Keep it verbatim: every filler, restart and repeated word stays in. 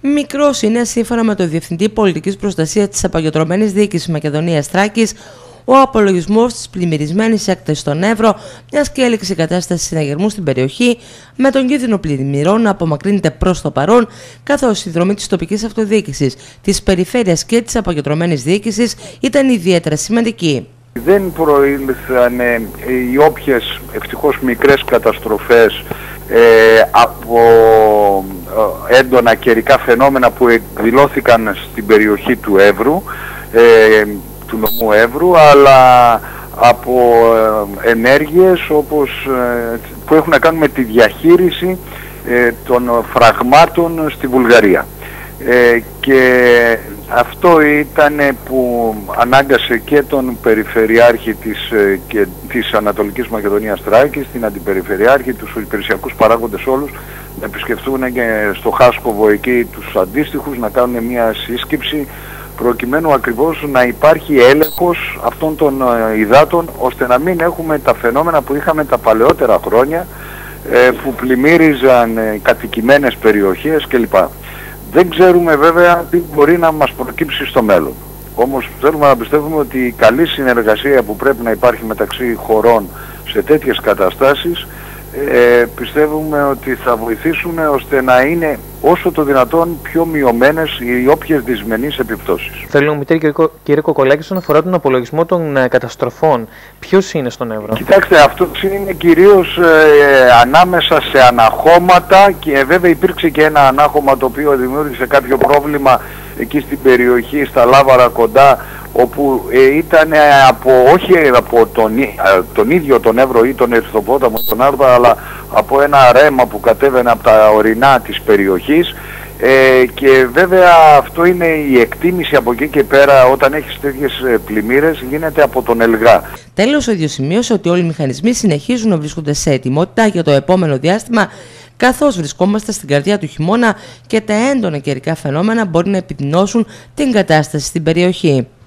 Μικρός είναι, σύμφωνα με το Διευθυντή Πολιτικής Προστασίας της Αποκεντρωμένης Διοίκησης Μακεδονίας Θράκης, ο απολογισμός της πλημμυρισμένης έκτασης στον Εύρο, μιας και έληξε η κατάσταση συναγερμού στην περιοχή, με τον κίνδυνο πλημμυρών να απομακρύνεται προς το παρόν, καθώς η δρομή της τοπικής αυτοδιοίκησης, της περιφέρειας και της αποκεντρωμένης διοίκησης ήταν ιδιαίτερα σημαντική. Δεν προήλθαν ε, οι όποιες ευτυχώς μικρές καταστροφές ε, από ε, έντονα καιρικά φαινόμενα που εκδηλώθηκαν στην περιοχή του Εύρου, ε, του νομού Εύρου, αλλά από ε, ενέργειες όπως, ε, που έχουν να κάνουν με τη διαχείριση ε, των φραγμάτων στη Βουλγαρία. Ε, και αυτό ήταν που ανάγκασε και τον Περιφερειάρχη της, και, της Ανατολικής Μακεδονίας Θράκης, την Αντιπεριφερειάρχη, τους υπηρεσιακούς παράγοντες όλους, να επισκεφθούν και στο Χάσκοβο εκεί τους αντίστοιχους, να κάνουν μια σύσκεψη, προκειμένου ακριβώς να υπάρχει έλεγχος αυτών των υδάτων, ώστε να μην έχουμε τα φαινόμενα που είχαμε τα παλαιότερα χρόνια, ε, που πλημμύριζαν ε, κατοικημένες περιοχές κλπ. Δεν ξέρουμε βέβαια τι μπορεί να μας προκύψει στο μέλλον. Όμως θέλουμε να πιστεύουμε ότι η καλή συνεργασία που πρέπει να υπάρχει μεταξύ χωρών σε τέτοιες καταστάσεις, ε, πιστεύουμε ότι θα βοηθήσουν ώστε να είναι όσο το δυνατόν πιο μειωμένες οι όποιες δυσμενείς επιπτώσεις. Θέλω να μου πει, κύριε Κοκολάκη, όσον αφορά τον απολογισμό των ε, καταστροφών, ποιος είναι στον Εύρο? Κοιτάξτε, αυτό είναι κυρίως ε, ανάμεσα σε αναχώματα, και βέβαια υπήρξε και ένα ανάχωμα το οποίο δημιούργησε κάποιο πρόβλημα εκεί στην περιοχή, στα Λάβαρα κοντά, όπου ε, ήταν από, όχι από τον, ε, τον ίδιο τον Εύρο ή τον Ερυθροπόταμο ή τον Άρβα, αλλά από ένα ρέμα που κατέβαινε από τα ορεινά της περιοχής, ε, και βέβαια αυτό είναι η εκτίμηση από εκεί και πέρα, όταν έχεις τέτοιες πλημμύρες, γίνεται από τον ΕΛΓΑ. Τέλος, ο ίδιος σημείωσε ότι όλοι οι μηχανισμοί συνεχίζουν να βρίσκονται σε ετοιμότητα για το επόμενο διάστημα, καθώς βρισκόμαστε στην καρδιά του χειμώνα και τα έντονα καιρικά φαινόμενα μπορεί να επιδεινώσουν την κατάσταση στην περιοχή.